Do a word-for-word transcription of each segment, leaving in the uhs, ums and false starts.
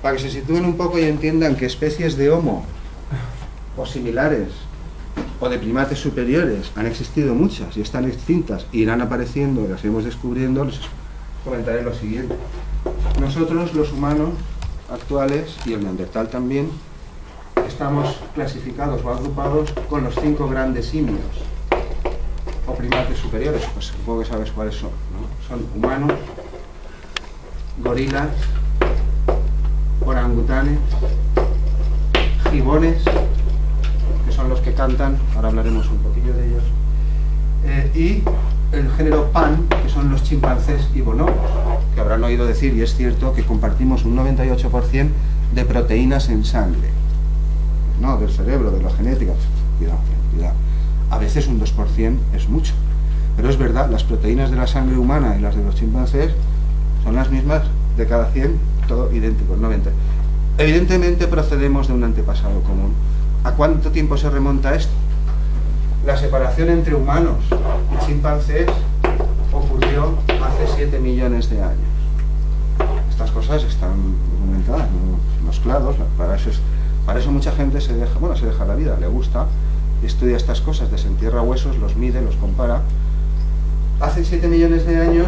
para que se sitúen un poco y entiendan que especies de Homo o similares o de primates superiores han existido muchas y están extintas y irán apareciendo y las iremos descubriendo, les comentaré lo siguiente. Nosotros, los humanos actuales, y el neandertal también, estamos clasificados o agrupados con los cinco grandes simios o primates superiores, pues supongo que sabes cuáles son, ¿no? Son humanos, gorilas, orangutanes, gibones, que son los que cantan, ahora hablaremos un poquillo de ellos, eh, y el género Pan, que son los chimpancés y bonobos, que habrán oído decir, y es cierto, que compartimos un noventa y ocho por ciento de proteínas en sangre, no, del cerebro, de la genética, cuidado, cuidado. A veces un dos por ciento es mucho, pero es verdad, las proteínas de la sangre humana y las de los chimpancés son las mismas de cada cien, todo idéntico, noventa. Evidentemente procedemos de un antepasado común. ¿A cuánto tiempo se remonta esto? La separación entre humanos y chimpancés ocurrió hace siete millones de años. Estas cosas están documentadas en los clados, para eso, es, para eso mucha gente se deja, bueno, se deja la vida, le gusta, estudia estas cosas, desentierra huesos, los mide, los compara. Hace siete millones de años,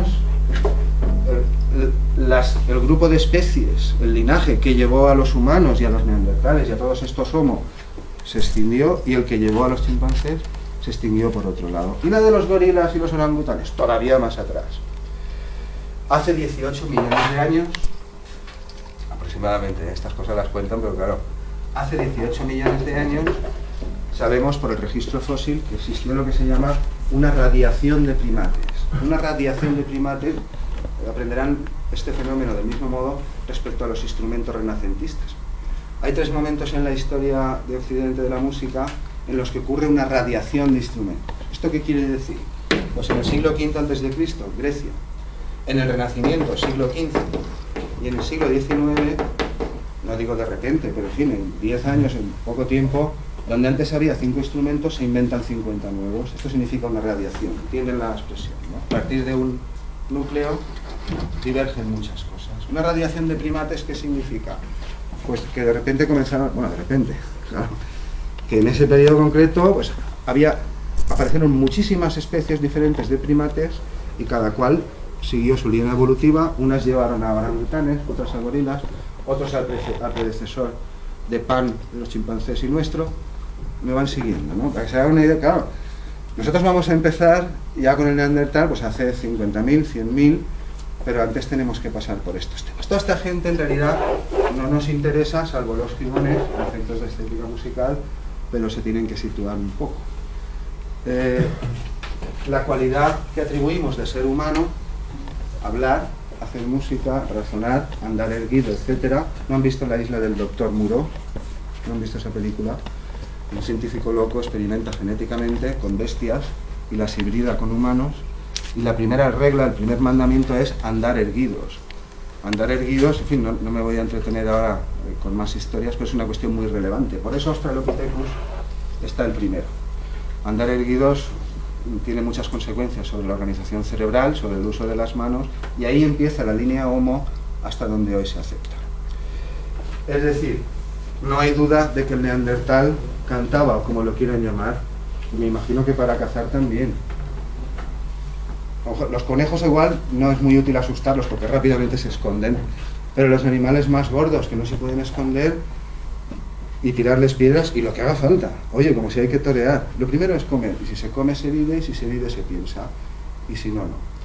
el, las, el grupo de especies, el linaje que llevó a los humanos y a los neandertales y a todos estos homo, se extinguió, y el que llevó a los chimpancés se extinguió por otro lado. Y la de los gorilas y los orangutanes, todavía más atrás. Hace dieciocho millones de años, aproximadamente, estas cosas las cuentan, pero claro, hace dieciocho millones de años, sabemos por el registro fósil que existió lo que se llama una radiación de primates. Una radiación de primates, aprenderán este fenómeno del mismo modo respecto a los instrumentos renacentistas. Hay tres momentos en la historia de Occidente de la música en los que ocurre una radiación de instrumentos. ¿Esto qué quiere decir? Pues en el siglo quinto antes de Cristo, Grecia, en el Renacimiento, siglo quince, y en el siglo diecinueve, no digo de repente, pero en fin, en diez años, en poco tiempo, donde antes había cinco instrumentos, se inventan cincuenta nuevos. Esto significa una radiación, entienden la expresión, ¿no? A partir de un núcleo divergen muchas cosas. Una radiación de primates, ¿qué significa? Pues que de repente comenzaron, bueno, de repente, claro, que en ese periodo concreto, pues había, aparecieron muchísimas especies diferentes de primates y cada cual siguió su línea evolutiva. Unas llevaron a orangutanes, otras a gorilas, otros al, al predecesor de Pan, de los chimpancés y nuestro. Me van siguiendo, ¿no? Para que se hagan una idea, claro, nosotros vamos a empezar ya con el neandertal, pues hace cincuenta mil, cien mil, pero antes tenemos que pasar por estos temas. Toda esta gente en realidad no nos interesa, salvo los gibones, efectos de estética musical, pero se tienen que situar un poco. Eh, la cualidad que atribuimos de ser humano, hablar, hacer música, razonar, andar erguido, etcétera. ¿No han visto La isla del doctor Moreau? ¿No han visto esa película? Un científico loco experimenta genéticamente con bestias y las hibrida con humanos, y la primera regla, el primer mandamiento es andar erguidos. Andar erguidos, en fin, no, no me voy a entretener ahora eh, con más historias, pero es una cuestión muy relevante. Por eso Australopithecus está el primero. Andar erguidos tiene muchas consecuencias sobre la organización cerebral, sobre el uso de las manos, y ahí empieza la línea Homo hasta donde hoy se acepta. Es decir, no hay duda de que el neandertal cantaba, o como lo quieran llamar, y me imagino que para cazar también. Los conejos igual no es muy útil asustarlos porque rápidamente se esconden, pero los animales más gordos que no se pueden esconder, y tirarles piedras y lo que haga falta. Oye, como si hay que torear. Lo primero es comer, y si se come se vive, y si se vive se piensa, y si no, no.